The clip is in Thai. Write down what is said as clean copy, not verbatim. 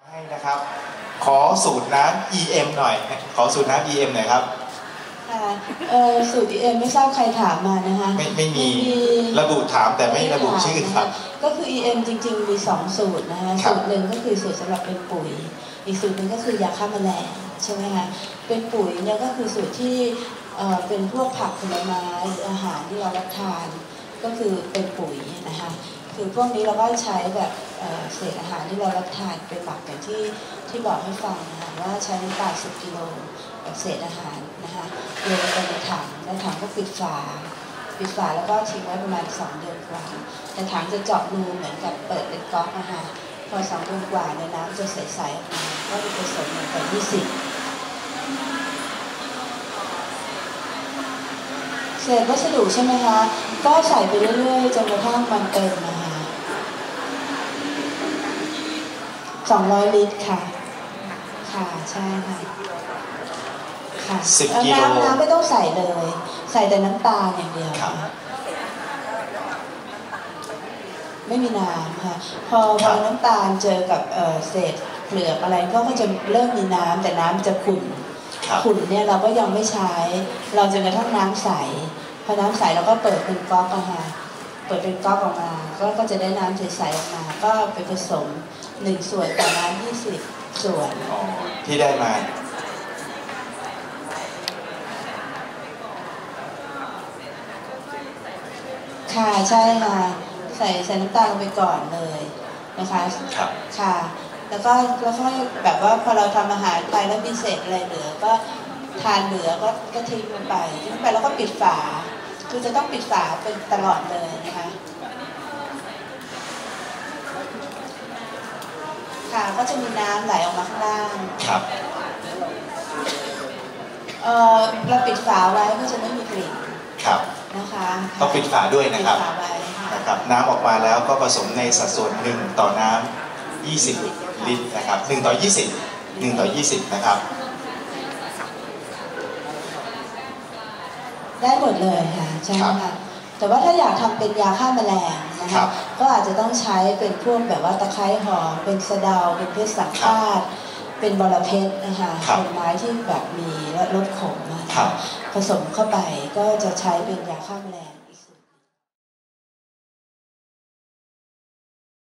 ให้นะครับขอสูตรน้ำ EM หน่อยขอสูตรน้ำ EM หน่อยครับค่ะสูตร EM ไม่ทราบใครถามมานะคะไม่มีระบุถามแต่ไม่ระบุชื่อครับก็คือ EM จริงๆมี2สูตรนะคะสูตรหนึ่งก็คือสูตรสำหรับเป็นปุ๋ยอีกสูตรหนึ่งก็คือยาฆ่าแมลงใช่ไหมคะเป็นปุ๋ยเนี่ยก็คือสูตรที่เป็นพวกผักผลไม้หรืออาหารที่เรารับทานก็คือเป็นปุ๋ยนะคะคือพวกนี้เราก็ใช้แบบเศษอาหารที่เรารับทานเป็นหมักอย่างที่บอกให้ฟังนะคะว่าใช้น้ำตาล10 กิโลกับเศษอาหารนะคะโยนไปในถังก็ปิดฝาแล้วก็ทิ้งไว้ประมาณ2 เดือนกว่าแต่ถังจะเจาะรูเหมือนกับเปิดเป็นก๊อกนะคะพอ2 เดือนกว่าเนี่ยน้ำจะใสๆออกมาก็จะผสมลงไป20เศษวัสดุใช่ไหมคะก็ใส่ไปเรื่อยๆจนกระทั่งมันเต็มนะคะ200 ลิตรค่ะค่ะใช่ค่ะค่ะ 10 กิโลน้ำไม่ต้องใส่เลยใส่แต่น้ำตาลอย่างเดียวไม่มีน้ำค่ะพอน้ำตาลเจอกับเศษเปลือกอะไรก็จะเริ่มมีน้ำแต่น้ำจะขุ่นเนี่ยเราก็ยังไม่ใช้เราจนกระทั่งน้ำใสพอน้ำใสเราก็เปิดเป็นก๊อกออกมาออกมาก็จะได้น้ำใสๆออกมาก็ไปผสม1 ส่วนต่อน้ำ20 ส่วนที่ได้มาค่ะใช่ค่ะใส่น้ำตาลลงไปก่อนเลยนะคะค่ะแล้วก็แบบว่าพอเราทำอาหารไปแล้วมีเศษอะไรเหลือก็ทานเหลือก็ทิ้งลงไปแล้วก็ปิดฝาคือจะต้องปิดฝาเป็นตลอดเลยนะคะค่ะก็จะมีน้ำไหลออกมาข้างล่างครับเราปิดฝาไว้ก็จะไม่มีกลิ่นครับนะคะต้องปิดฝาด้วยนะครับน้ำออกมาแล้วก็ผสมในสัดส่วน1 ต่อน้ำ20 ลิตรนะครับ1 ต่อ 20นะครับได้หมดเลยค่ะใช่ค่ะแต่ว่าถ้าอยากทำเป็นยาฆ่าแมลงนะคะก็อาจจะต้องใช้เป็นพวกแบบว่าตะไคร้หอมเป็นสะเดาเป็นเพชรสังฆาตเป็นบอระเพ็ดนะคะเป็นไม้ที่แบบมีรสขมผสมเข้าไปก็จะใช้เป็นยาฆ่าแมลง